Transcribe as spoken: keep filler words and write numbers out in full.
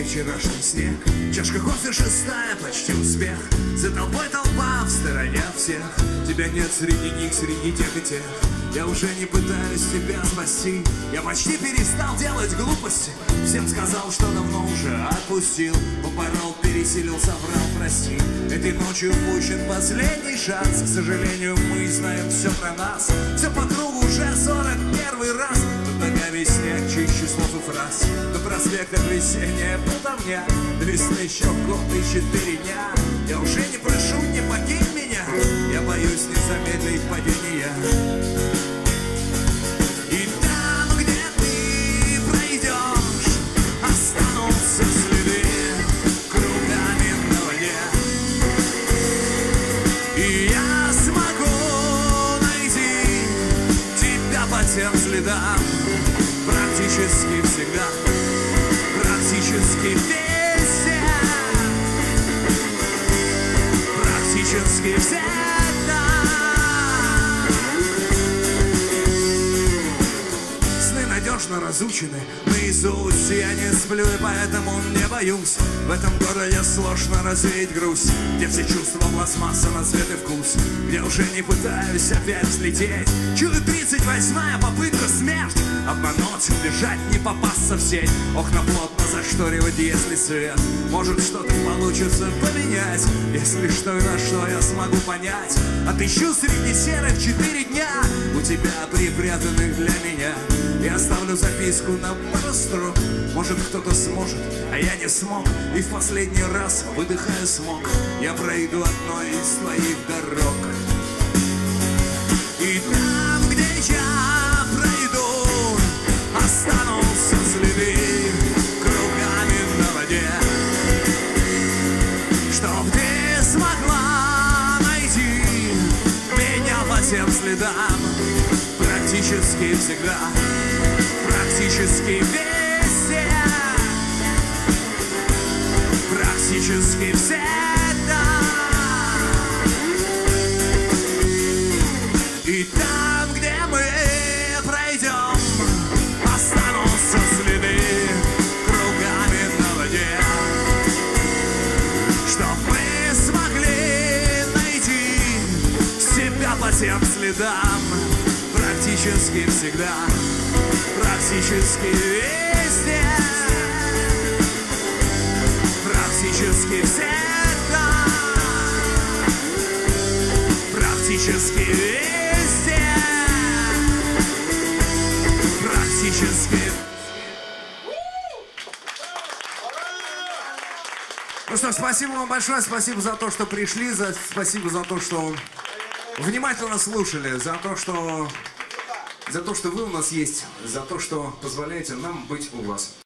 вчерашний снег. Чашка кофе шестая, почти успех. За толпой толпа, в стороне всех. Тебя нет среди них, среди тех и тех. Я уже не пытаюсь тебя спасти. Я почти перестал делать глупости. Всем сказал, что давно уже отпустил. Поборол, пересилил, соврал, прости. Этой ночью упущен последний шанс. К сожалению, мы знаем все про нас. Все по кругу уже сорок первый раз. Под ногами снег, чище слов и фраз. До проспекта весенняя болтовня. До весны еще год и четыре дня. Я уже не прошу, не покинь меня. Я боюсь не замедлить падения. И там, где ты пройдешь, останутся следы кругами на воде. И я смогу найти тебя по тем следам. Практически всегда, практически везде, практически всегда. Надежно разучены наизусть. Я не сплю и поэтому не боюсь. В этом городе сложно развеять грусть, где все чувства пластмасса на цвет и вкус, где уже не пытаюсь опять взлететь. Чую тридцать восьмая попытка смерть. Обмануть, убежать, не попасться в сеть. Окна плотно зашторивать, если свет. Может, что-то получится поменять. Если что и на что я смогу понять. Отыщу среди серых четыре дня у тебя припрятанных для меня. И оставлю записку на пару строк. Может, кто-то сможет, а я не смог. И в последний раз, выдыхая смог, я пройду одной из твоих дорог. И там, где я пройду, останутся следы кругами на воде. Чтоб ты смогла найти меня по тем следам. Практически всегда, практически везде, практически всегда. И там, где мы пройдем, останутся следы кругами на воде. Чтоб мы смогли найти себя по тем следам. Практически всегда, практически везде, практически всегда, практически везде, практически. Ну что, спасибо вам большое, спасибо за то, что пришли, за, спасибо за то, что внимательно слушали, за то, что, за то, что вы у нас есть, за то, что позволяете нам быть у вас.